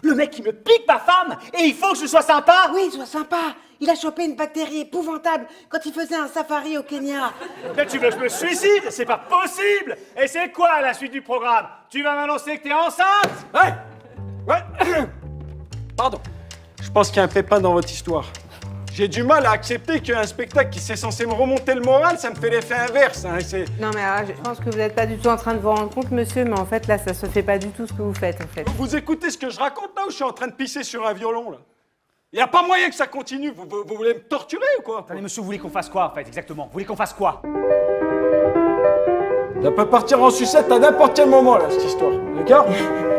Le mec qui me pique ma femme et il faut que je sois sympa. Oui, sois sympa. Il a chopé une bactérie épouvantable quand il faisait un safari au Kenya. Mais tu veux que je me suicide? C'est pas possible. Et c'est quoi la suite du programme? Tu vas m'annoncer que t'es enceinte? Ouais. Pardon. Je pense qu'il y a un pépin dans votre histoire. J'ai du mal à accepter qu'un spectacle qui c'est censé me remonter le moral, ça me fait l'effet inverse. Hein, non mais je pense que vous n'êtes pas du tout en train de vous rendre compte, monsieur, mais en fait là, ça se fait pas du tout ce que vous faites, en fait. Vous écoutez ce que je raconte là ou je suis en train de pisser sur un violon là? Il n'y a pas moyen que ça continue. Vous voulez me torturer ou quoi? Attendez, monsieur, vous voulez qu'on fasse quoi en fait, exactement? Vous voulez qu'on fasse quoi? Ça peut partir en sucette à n'importe quel moment là, cette histoire. D'accord?